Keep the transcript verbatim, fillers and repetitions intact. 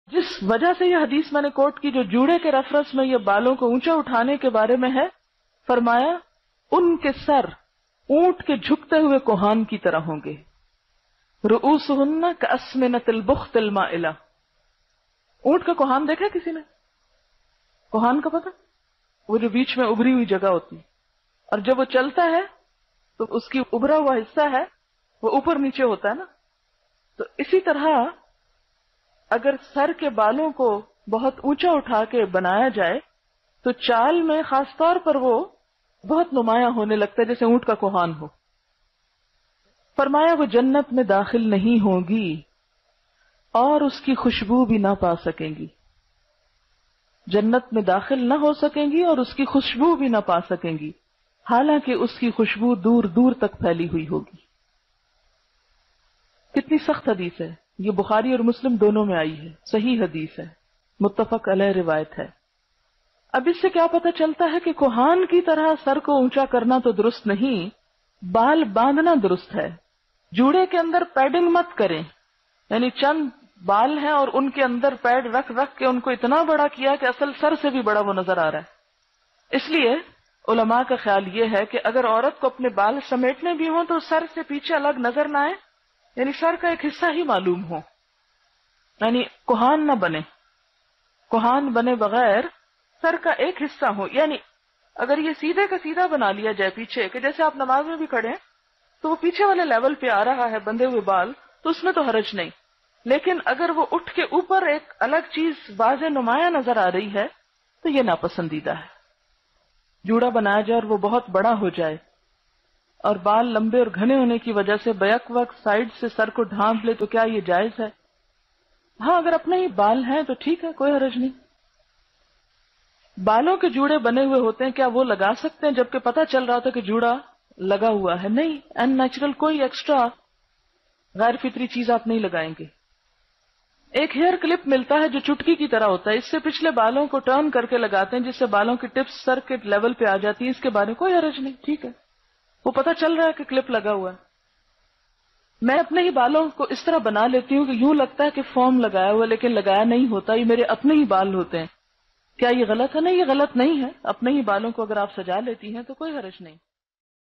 جس وجہ سے یہ حدیث میں نے کوٹ کی جو جوڑے کے ریفرنس میں یہ بالوں کو اونچا اٹھانے کے بارے میں ہے، فرمایا ان کے سر اونٹ کے جھکتے ہوئے کوہان کی طرح ہوں گے، رؤوسہن کاسمنۃ البخت المائلہ۔ اونٹ کا کوہان دیکھا کسی نے؟ کوہان کا پتہ؟ وہ جو بیچ میں ابری ہوئی جگہ ہوتی ہے، اور جب وہ چلتا ہے تو اس کی ابھرا ہوا حصہ ہے وہ اوپر نیچے ہوتا ہے نا، تو اسی طرح اگر سر کے بالوں کو بہت اونچا اٹھا کے بنایا جائے تو چال میں خاص طور پر وہ بہت نمایاں ہونے لگتا ہے، جیسے اونٹ کا کوہان ہو۔ فرمایا وہ جنت میں داخل نہیں ہوگی اور اس کی خوشبو بھی نہ پا سکیں گی، جنت میں داخل نہ ہو سکیں گی اور اس کی خوشبو بھی نہ پا سکیں گی، حالانکہ اس کی خوشبو دور دور تک پھیلی ہوئی ہوگی۔ کتنی سخت حدیث ہے یہ، بخاری اور مسلم دونوں میں آئی ہے، صحیح حدیث ہے، متفق علیہ روایت ہے۔ اب اس سے کیا پتہ چلتا ہے کہ کوہان کی طرح سر کو اونچا کرنا تو درست نہیں، بال باندھنا درست ہے۔ جوڑے کے اندر پیڈنگ مت کریں، یعنی چند بال ہیں اور ان کے اندر پیڈ رکھ رکھ کے ان کو اتنا بڑا کیا کہ اصل سر سے بھی بڑا وہ نظر آ رہا ہے۔ اس لیے علماء کا خیال یہ ہے کہ اگر عورت کو اپنے بال سمیٹنے بھی ہوں تو سر سے پیچھے الگ نظر نہ آئے، یعنی سر کا ایک حصہ ہی معلوم ہو، یعنی کوہان نہ بنے، کوہان بنے بغیر سر کا ایک حصہ ہو۔ یعنی اگر یہ سیدھے کا سیدھا بنا لیا جائے پیچھے، کہ جیسے آپ نماز میں بھی کھڑے ہیں تو وہ پیچھے والے لیول پہ آ رہا ہے بندھے ہوئے بال، تو اس میں تو حرج نہیں، لیکن اگر وہ اٹھ کے اوپر ایک الگ چیز واضح نمایاں نظر آ رہی ہے تو یہ ناپسندیدہ ہے۔ جوڑا بنایا جائے اور وہ بہت بڑا ہو جائے اور بال لمبے اور گھنے ہونے کی وجہ سے بیک وقت سائڈ سے سر کو ڈھانپ لے تو کیا یہ جائز ہے؟ ہاں، اگر اپنے ہی بال ہیں تو ٹھیک ہے، کوئی حرج نہیں۔ بالوں کے جوڑے بنے ہوئے ہوتے ہیں، کیا وہ لگا سکتے ہیں جبکہ پتہ چل رہا تھا کہ جوڑا لگا ہوا ہے؟ نہیں، ان نیچرل کوئی ایکسٹرا غیر فطری چیز آپ نہیں لگائیں گے۔ ایک ہیئر کلپ ملتا ہے جو چٹکی کی طرح ہوتا ہے، اس سے پچھلے بالوں کو ٹرن کر کے لگاتے ہیں جس سے بالوں کی ٹپس سر کے لیول پہ آ جاتی ہے، اس کے بارے میں کوئی حرج نہیں، ٹھیک ہے، وہ پتہ چل رہا ہے کہ کلپ لگا ہوا ہے۔ میں اپنے ہی بالوں کو اس طرح بنا لیتی ہوں کہ یوں لگتا ہے کہ فوم لگایا ہوا، لیکن لگایا نہیں ہوتا، یہ میرے اپنے ہی بال ہوتے ہیں۔ کیا یہ غلط ہے؟ نہیں، یہ غلط نہیں ہے، اپنے ہی بالوں کو اگر آپ سجا لیتی ہیں تو کوئی حرج نہیں۔